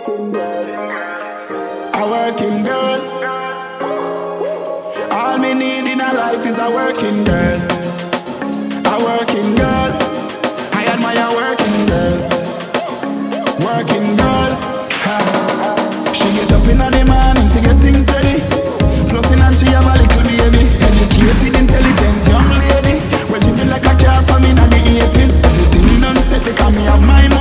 A working girl. All me need in a life is a working girl. A working girl. I admire working girls. Working girls. She get up in the morning to get things ready. Plus in and she have a little baby. Educated, intelligent young lady. When she feel like a car from in the 80s. Everything done set because me have my